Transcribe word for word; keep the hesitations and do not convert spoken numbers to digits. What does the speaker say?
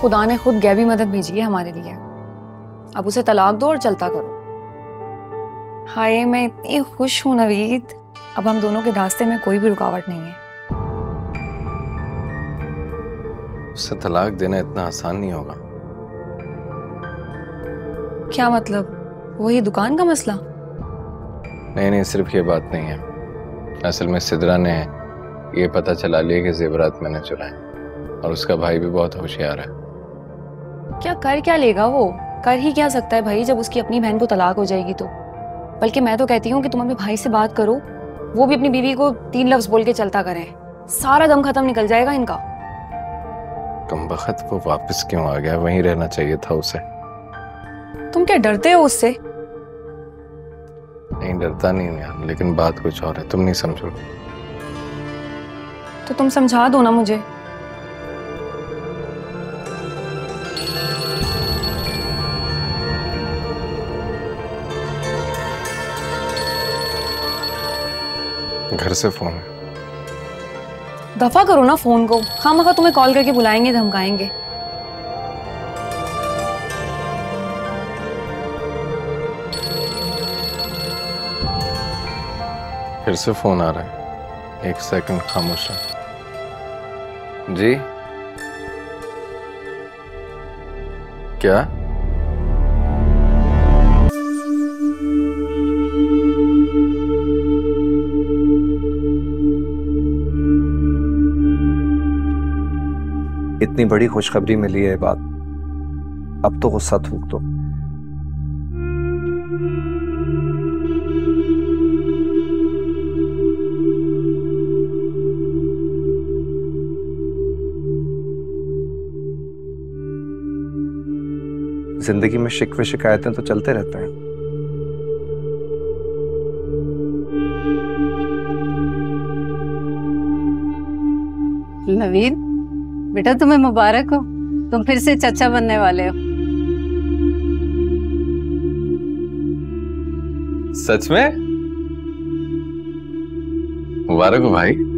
खुदा ने खुद गैबी मदद भेजी है हमारे लिए। अब उसे तलाक दो और चलता करो। हाय मैं इतनी खुश हूं नवीद, अब हम दोनों के रास्ते में कोई भी रुकावट नहीं है। उसे तलाक देना इतना आसान नहीं होगा। क्या मतलब? वही दुकान का मसला? नहीं नहीं, सिर्फ ये बात नहीं है। असल में सिद्रा ने ये पता चला लिया कि जेवरात मैंने चुराए, और उसका भाई भी बहुत होशियार है। क्या कर क्या लेगा वो? कर ही क्या सकता है भाई, जब उसकी अपनी बहन को तलाक हो जाएगी तो। बल्कि मैं तो कहती हूँ कि तुम अपने भाई से बात करो, वो भी अपनी बीवी को तीन लफ्ज बोल के चलता करें, सारा दम खत्म निकल जाएगा इनका। कमबख्त वो वापस क्यों आ गया? वहीं रहना चाहिए था उसे। तुम क्या डरते हो उससे? नहीं डरता नहीं हूँ यार, लेकिन बात कुछ और है, तुम नहीं समझो। तो तुम समझा दो ना मुझे। घर से फोन है। दफा करो ना फोन को, खामखा तुम्हें कॉल करके बुलाएंगे धमकाएंगे। फिर से फोन आ रहा है, एक सेकंड खामोश है। जी क्या? इतनी बड़ी खुशखबरी मिली है बात, अब तो गुस्सा थूक दो। जिंदगी में शिकवे शिकायतें तो चलते रहते हैं। नवीद बेटा, तुम्हें मुबारक हो, तुम फिर से चाचा बनने वाले हो। सच में? मुबारक हो भाई।